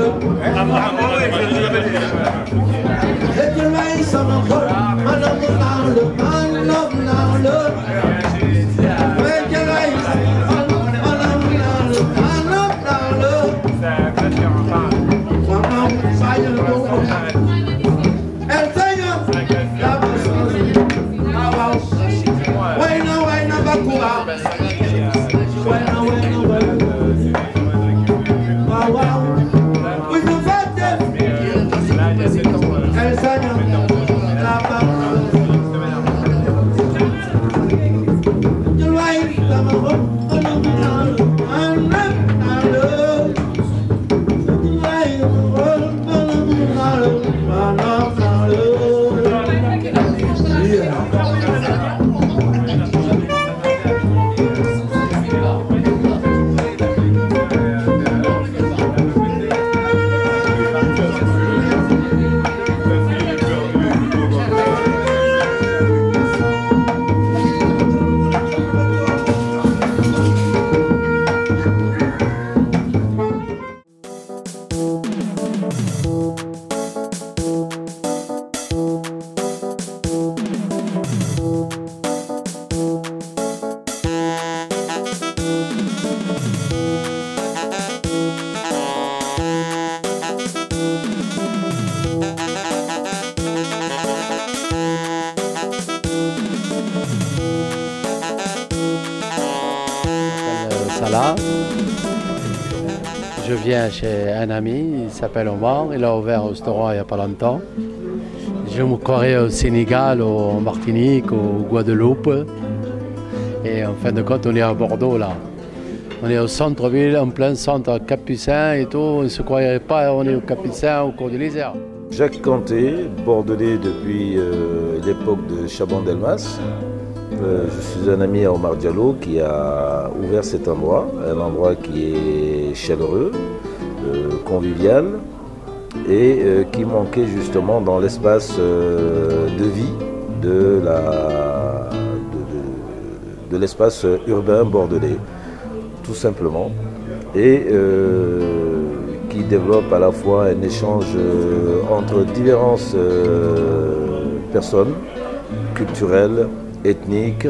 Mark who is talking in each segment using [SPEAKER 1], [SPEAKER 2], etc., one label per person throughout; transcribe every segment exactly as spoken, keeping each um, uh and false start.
[SPEAKER 1] Salah. Je viens chez un ami, il s'appelle Omar, il a ouvert un restaurant il n'y a pas longtemps. Je me croirais au Sénégal, en Martinique, au Guadeloupe. Et en fin de compte, on est à Bordeaux là. On est au centre-ville, en plein centre capucin et tout. On ne se croirait pas, on est au Capucin, au cours de l'Isère.
[SPEAKER 2] Jacques Canté, bordelais depuis euh, l'époque de Chaban-Delmas. Euh, je suis un ami à Omar Diallo qui a ouvert cet endroit, un endroit qui est chaleureux, euh, convivial et euh, qui manquait justement dans l'espace euh, de vie de la, de, de, de l'espace urbain bordelais, tout simplement, et euh, qui développe à la fois un échange euh, entre différentes euh, personnes culturelles, ethnique,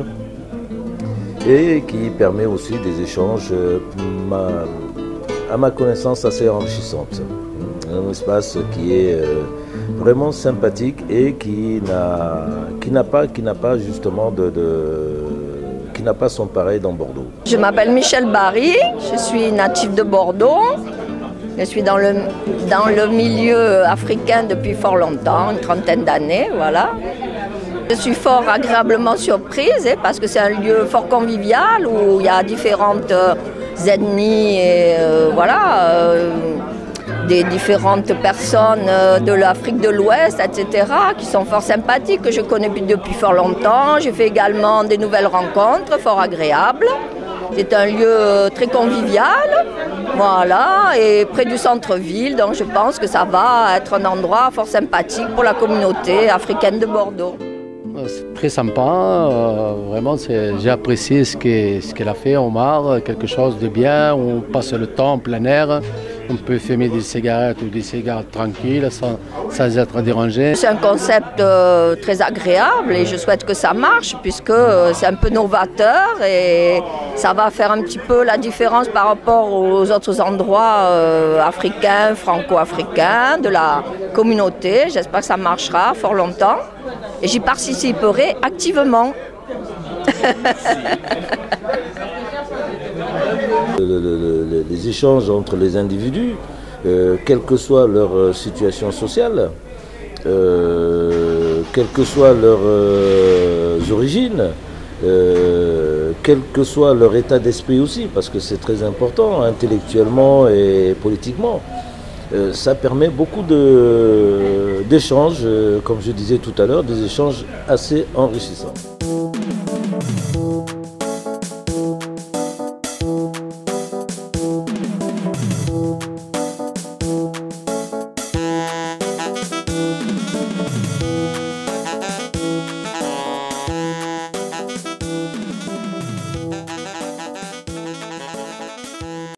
[SPEAKER 2] et qui permet aussi des échanges, ma, à ma connaissance, assez enrichissantes. Un espace qui est vraiment sympathique et qui n'a qui n'a pas, qui n'a pas justement de, de qui n'a pas son pareil dans Bordeaux.
[SPEAKER 3] Je m'appelle Michel Barry, je suis natif de Bordeaux. Je suis dans le, dans le milieu africain depuis fort longtemps, une trentaine d'années, voilà. Je suis fort agréablement surprise eh, parce que c'est un lieu fort convivial où il y a différentes euh, ethnies et euh, voilà, euh, des différentes personnes euh, de l'Afrique de l'Ouest, et cetera, qui sont fort sympathiques, que je connais depuis fort longtemps. J'ai fait également des nouvelles rencontres fort agréables. C'est un lieu très convivial, voilà, et près du centre-ville, donc je pense que ça va être un endroit fort sympathique pour la communauté africaine de Bordeaux.
[SPEAKER 1] C'est très sympa, euh, vraiment j'ai apprécié ce qu'elle ce qu'elle a fait, Omar, quelque chose de bien, on passe le temps en plein air, on peut fumer des cigarettes ou des cigarettes tranquilles sans, sans être dérangé.
[SPEAKER 3] C'est un concept euh, très agréable et je souhaite que ça marche puisque euh, c'est un peu novateur et ça va faire un petit peu la différence par rapport aux autres endroits euh, africains, franco-africains de la communauté. J'espère que ça marchera fort longtemps. Et j'y participerai activement.
[SPEAKER 2] le, le, le, les échanges entre les individus, euh, quelle que soit leur situation sociale, euh, quelles que soient leurs euh, origines, euh, quel que soit leur état d'esprit aussi, parce que c'est très important intellectuellement et politiquement. Euh, ça permet beaucoup d'échanges, euh, comme je disais tout à l'heure, des échanges assez enrichissants.